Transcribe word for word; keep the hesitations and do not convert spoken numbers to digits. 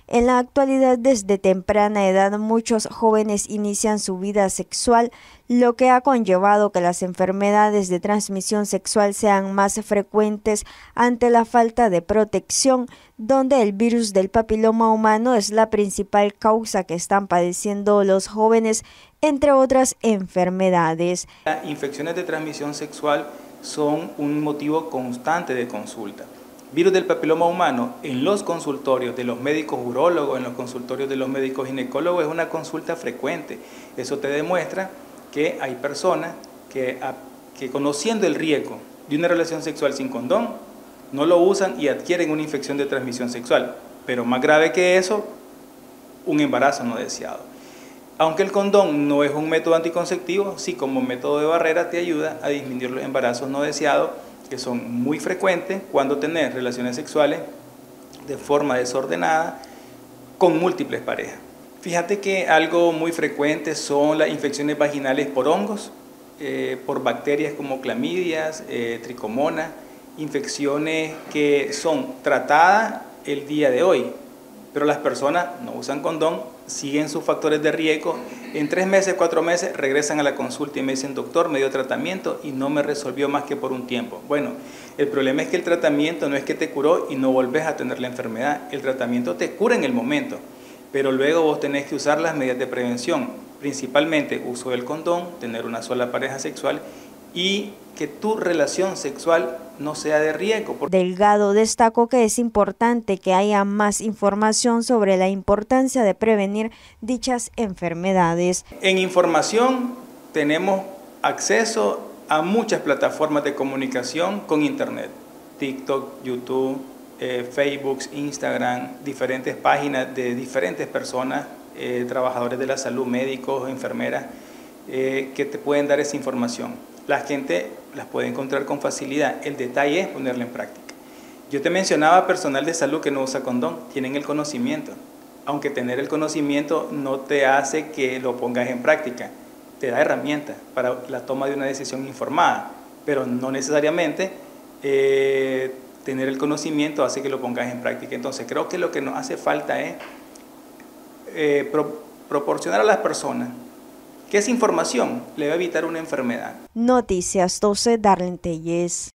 En la actualidad, desde temprana edad, muchos jóvenes inician su vida sexual, lo que ha conllevado que las enfermedades de transmisión sexual sean más frecuentes ante la falta de protección, donde el virus del papiloma humano es la principal causa que están padeciendo los jóvenes, entre otras enfermedades. Las infecciones de transmisión sexual son un motivo constante de consulta. Virus del papiloma humano en los consultorios de los médicos urólogos, en los consultorios de los médicos ginecólogos, es una consulta frecuente. Eso te demuestra que hay personas que, que conociendo el riesgo de una relación sexual sin condón, no lo usan y adquieren una infección de transmisión sexual. Pero más grave que eso, un embarazo no deseado. Aunque el condón no es un método anticonceptivo, sí como método de barrera te ayuda a disminuir los embarazos no deseados, que son muy frecuentes cuando tenés relaciones sexuales de forma desordenada con múltiples parejas. Fíjate que algo muy frecuente son las infecciones vaginales por hongos, eh, por bacterias como clamidias, eh, tricomonas, infecciones que son tratadas el día de hoy, pero las personas no usan condón, siguen sus factores de riesgo, en tres meses, cuatro meses regresan a la consulta y me dicen, doctor, me dio tratamiento y no me resolvió más que por un tiempo. Bueno, el problema es que el tratamiento no es que te curó y no volvés a tener la enfermedad, el tratamiento te cura en el momento, pero luego vos tenés que usar las medidas de prevención, principalmente uso del condón, tener una sola pareja sexual y que tu relación sexual no sea de riesgo. Delgado destacó que es importante que haya más información sobre la importancia de prevenir dichas enfermedades. En información tenemos acceso a muchas plataformas de comunicación con internet, TikTok, YouTube, eh, Facebook, Instagram, diferentes páginas de diferentes personas, eh, trabajadores de la salud, médicos, enfermeras, eh, que te pueden dar esa información. La gente las puede encontrar con facilidad, el detalle es ponerla en práctica. Yo te mencionaba personal de salud que no usa condón, tienen el conocimiento, aunque tener el conocimiento no te hace que lo pongas en práctica, te da herramientas para la toma de una decisión informada, pero no necesariamente eh, tener el conocimiento hace que lo pongas en práctica. Entonces creo que lo que nos hace falta es eh, pro, proporcionar a las personas que esa información le va a evitar una enfermedad. Noticias doce, Darlene Telles.